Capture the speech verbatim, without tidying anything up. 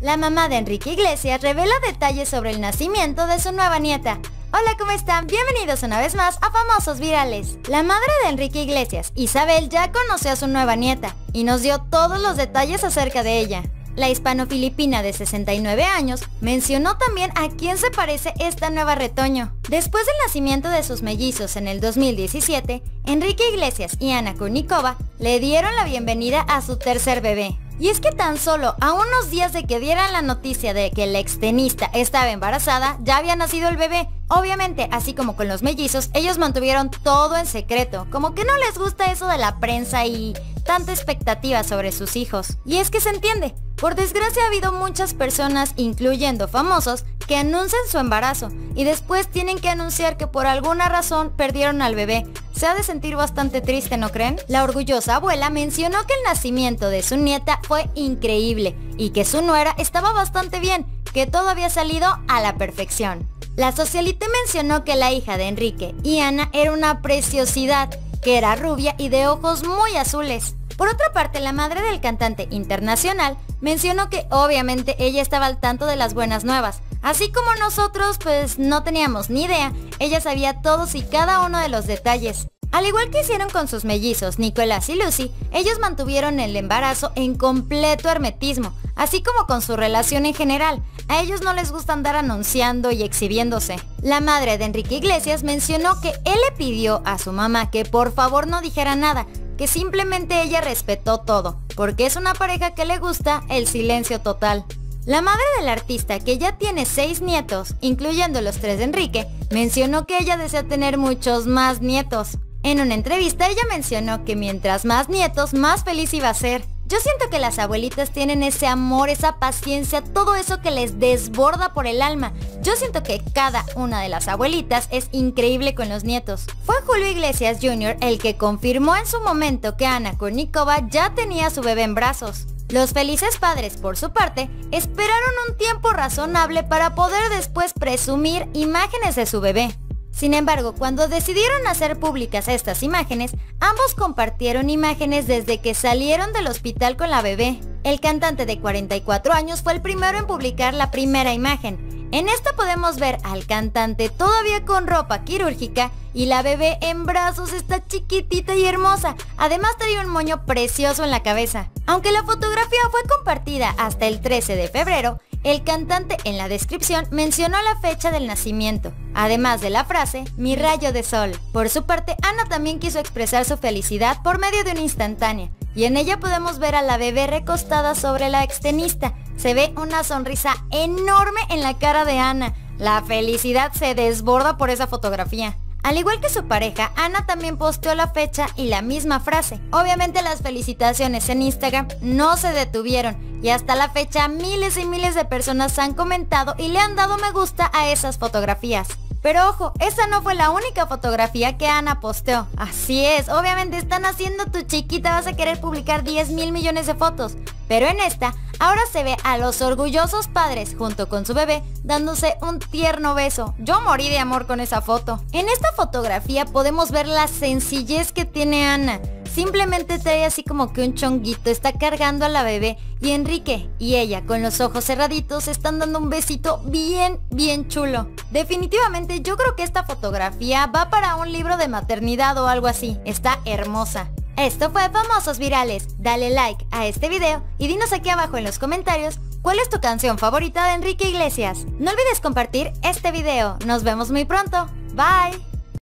La mamá de Enrique Iglesias revela detalles sobre el nacimiento de su nueva nieta. Hola, ¿cómo están? Bienvenidos una vez más a Famosos Virales. La madre de Enrique Iglesias, Isabel, ya conoció a su nueva nieta y nos dio todos los detalles acerca de ella. La hispano-filipina de sesenta y nueve años mencionó también a quién se parece esta nueva retoño. Después del nacimiento de sus mellizos en el dos mil diecisiete, Enrique Iglesias y Ana Kurnikova le dieron la bienvenida a su tercer bebé. Y es que tan solo a unos días de que dieran la noticia de que la extenista estaba embarazada, ya había nacido el bebé. Obviamente, así como con los mellizos, ellos mantuvieron todo en secreto, como que no les gusta eso de la prensa y tanta expectativa sobre sus hijos. Y es que se entiende, por desgracia ha habido muchas personas, incluyendo famosos, que anuncian su embarazo y después tienen que anunciar que por alguna razón perdieron al bebé. Se ha de sentir bastante triste, ¿no creen? La orgullosa abuela mencionó que el nacimiento de su nieta fue increíble y que su nuera estaba bastante bien, que todo había salido a la perfección. La socialite mencionó que la hija de Enrique y Ana era una preciosidad, que era rubia y de ojos muy azules. Por otra parte, la madre del cantante internacional mencionó que obviamente ella estaba al tanto de las buenas nuevas. Así como nosotros, pues no teníamos ni idea, ella sabía todos y cada uno de los detalles. Al igual que hicieron con sus mellizos, Nicolás y Lucy, ellos mantuvieron el embarazo en completo hermetismo, así como con su relación en general. A ellos no les gusta andar anunciando y exhibiéndose. La madre de Enrique Iglesias mencionó que él le pidió a su mamá que por favor no dijera nada, que simplemente ella respetó todo, porque es una pareja que le gusta el silencio total. La madre del artista, que ya tiene seis nietos, incluyendo los tres de Enrique, mencionó que ella desea tener muchos más nietos. En una entrevista ella mencionó que mientras más nietos, más feliz iba a ser. Yo siento que las abuelitas tienen ese amor, esa paciencia, todo eso que les desborda por el alma. Yo siento que cada una de las abuelitas es increíble con los nietos. Fue Julio Iglesias junior el que confirmó en su momento que Ana Kurnikova ya tenía a su bebé en brazos. Los felices padres, por su parte, esperaron un tiempo razonable para poder después presumir imágenes de su bebé. Sin embargo, cuando decidieron hacer públicas estas imágenes, ambos compartieron imágenes desde que salieron del hospital con la bebé. El cantante de cuarenta y cuatro años fue el primero en publicar la primera imagen. En esta podemos ver al cantante todavía con ropa quirúrgica y la bebé en brazos está chiquitita y hermosa. Además trae un moño precioso en la cabeza. Aunque la fotografía fue compartida hasta el trece de febrero, el cantante en la descripción mencionó la fecha del nacimiento, además de la frase, mi rayo de sol. Por su parte, Ana también quiso expresar su felicidad por medio de una instantánea, y en ella podemos ver a la bebé recostada sobre la extenista. Se ve una sonrisa enorme en la cara de Ana. La felicidad se desborda por esa fotografía. Al igual que su pareja, Ana también posteó la fecha y la misma frase. Obviamente las felicitaciones en Instagram no se detuvieron y hasta la fecha miles y miles de personas han comentado y le han dado me gusta a esas fotografías. Pero ojo, esa no fue la única fotografía que Ana posteó. Así es, obviamente están haciendo tu chiquita, vas a querer publicar diez mil millones de fotos. Pero en esta, ahora se ve a los orgullosos padres junto con su bebé dándose un tierno beso. Yo morí de amor con esa foto. En esta fotografía podemos ver la sencillez que tiene Ana. Simplemente trae así como que un chonguito, está cargando a la bebé y Enrique y ella con los ojos cerraditos están dando un besito bien, bien chulo. Definitivamente yo creo que esta fotografía va para un libro de maternidad o algo así. Está hermosa. Esto fue Famosos Virales. Dale like a este video y dinos aquí abajo en los comentarios cuál es tu canción favorita de Enrique Iglesias. No olvides compartir este video. Nos vemos muy pronto. Bye.